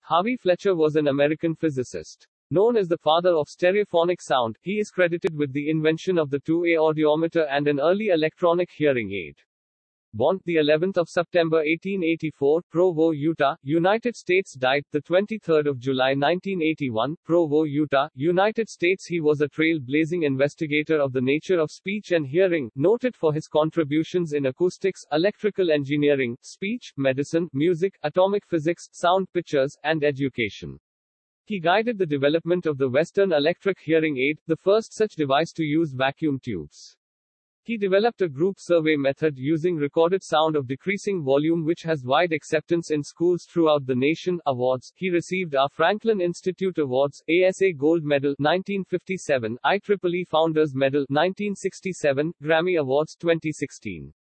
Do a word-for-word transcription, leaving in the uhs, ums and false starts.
Harvey Fletcher was an American physicist. Known as the father of stereophonic sound, he is credited with the invention of the two-way audiometer and an early electronic hearing aid. Born the eleventh of September eighteen eighty-four, Provo, Utah, United States. Died the twenty-third of July nineteen eighty-one, Provo, Utah, United States. He was a trail-blazing investigator of the nature of speech and hearing, noted for his contributions in acoustics, electrical engineering, speech, medicine, music, atomic physics, sound pictures, and education. He guided the development of the Western electric hearing aid, the first such device to use vacuum tubes. He developed a group survey method using recorded sound of decreasing volume which has wide acceptance in schools throughout the nation. Awards. He received our Franklin Institute Awards, A S A Gold Medal nineteen fifty-seven, I triple E Founders Medal nineteen sixty-seven, Grammy Awards twenty sixteen.